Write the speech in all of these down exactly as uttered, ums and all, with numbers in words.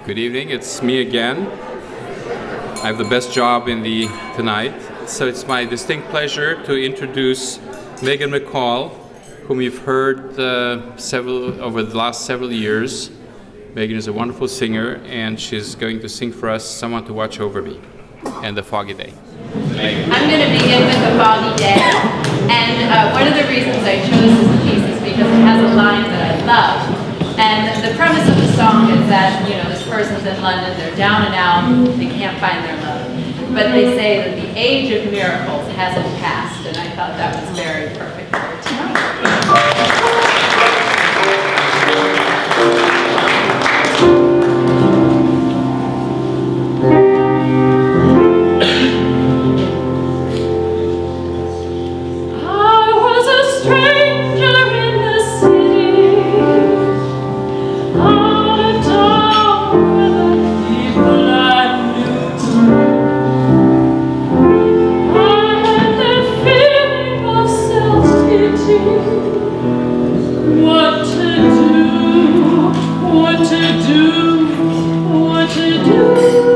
Good evening, it's me again. I have the best job in the tonight, so it's my distinct pleasure to introduce Megan McCall, whom you've heard uh, several over the last several years. Megan is a wonderful singer, and she's going to sing for us "Someone to Watch Over Me" and "The Foggy Day." Megan. I'm going to begin with "The Foggy Day," and uh, one of the reasons I chose this piece is because it has a line that I love. And the premise of the song is that, you know, this person's in London, they're down and out, they can't find their love. But they say that the age of miracles hasn't passed, and I thought that was very perfect for tonight. What to do, what to do, what to do.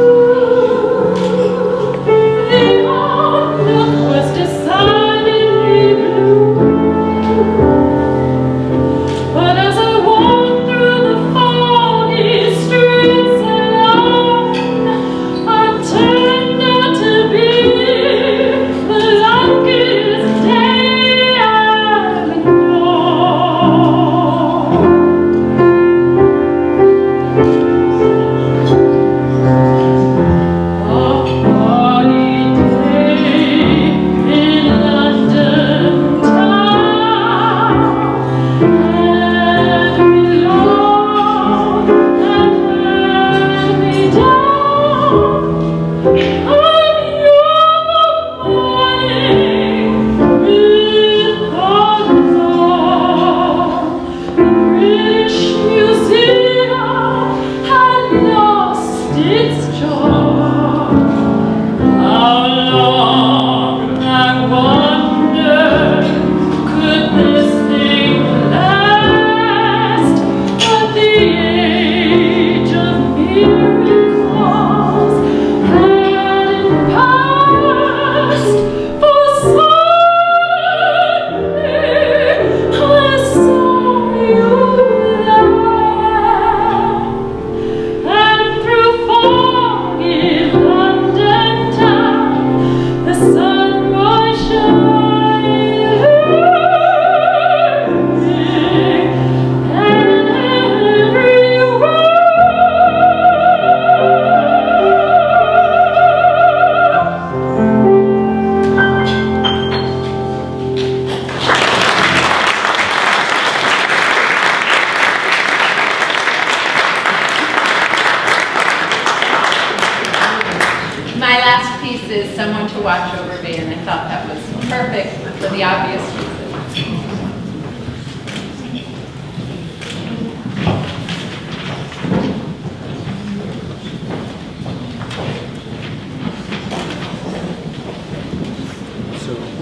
The outlook was decidedly blue. But as I walked through the foggy streets alone, I turned out to be the luckiest day I've known. My last piece is "Someone to Watch Over Me," and I thought that was perfect for the obvious reason. So